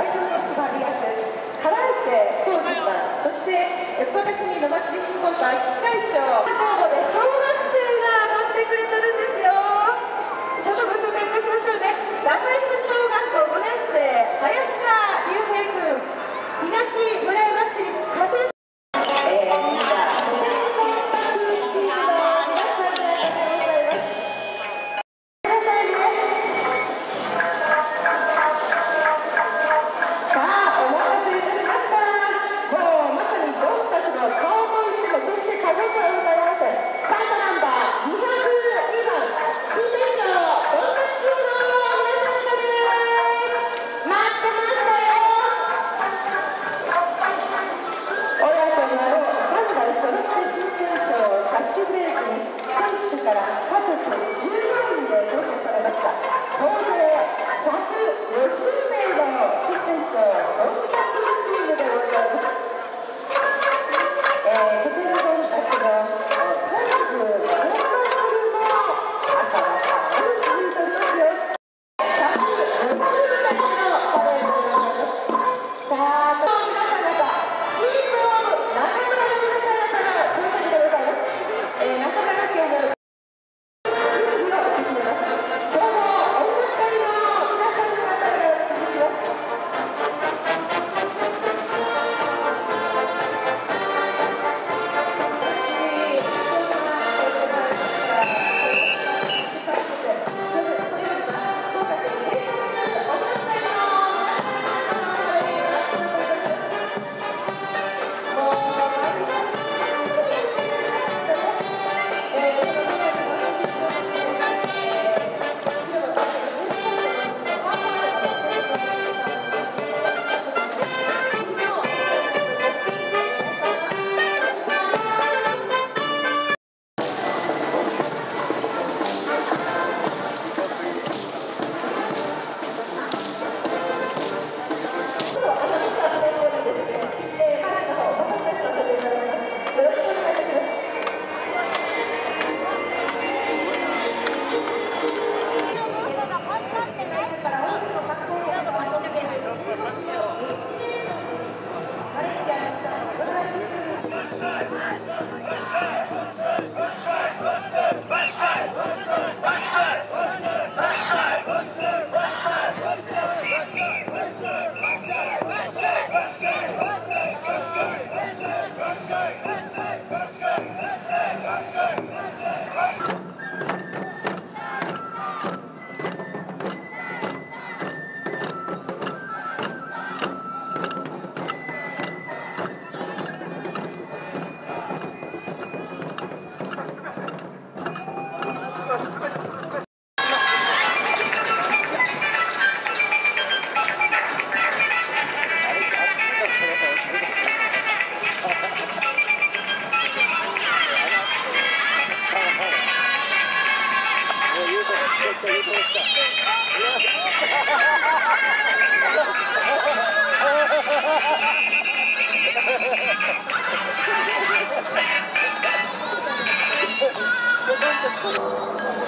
代表の縛り役、唐池浩二さん、そして福岡市民の祭り振興会副会長候補で小学生が待ってくれてるんですよ。ちょっとご紹介いたしましょうね。太宰府小学校5年生、林田龍平君、東村山市立加瀬から家族14人で構成されました。総勢150名の出演と音楽チームでございます。ホテル音楽の35回も朝が続いておりますよ。150名のパレードでございます。さあ、皆さん方、チームオブ中村の皆さん方の到着でございます。中村家の Gracias.